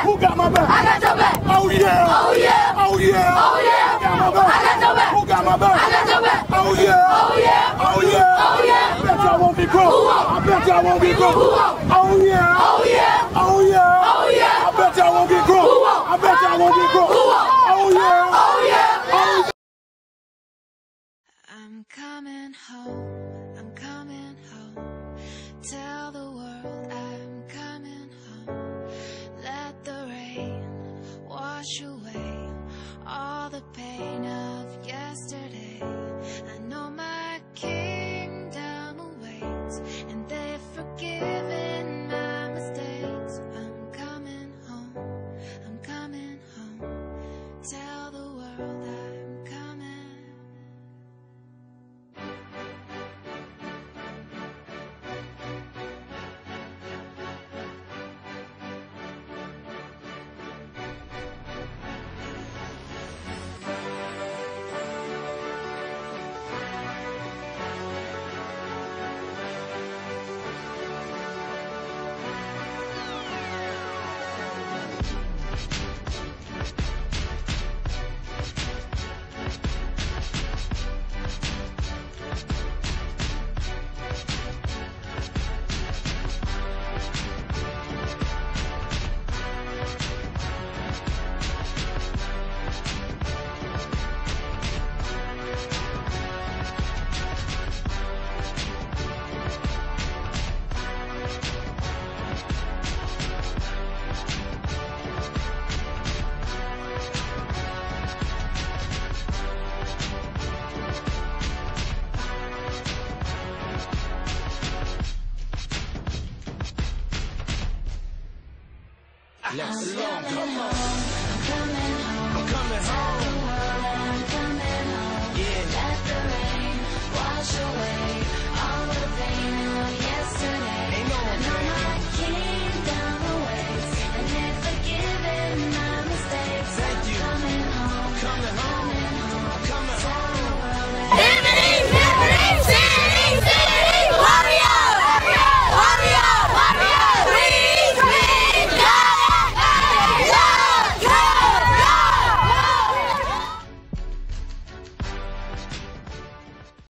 Who got my back? I got your back. Oh yeah. Oh yeah. Oh yeah. Oh yeah. Who got my back? I got your back. Who got my back? I got your back. Oh yeah. Oh yeah. Oh yeah. Oh yeah. I bet y'all won't be cool. I bet y'all won't be cool. Who won't? Oh yeah. Oh yeah. Oh yeah. Oh yeah. I bet y'all won't be cool. Who won't? I bet y'all won't be cool. Who won't? Oh yeah. Oh yeah. Oh yeah. I'm coming home, I'm coming home. Tell the world I'm coming home. Let the rain wash away all the pain of yesterday. I know my kingdom awaits, and they've forgiven my mistakes. I'm coming home, I'm coming home. Tell the world I'm coming. Let's I'm coming home, I'm coming home.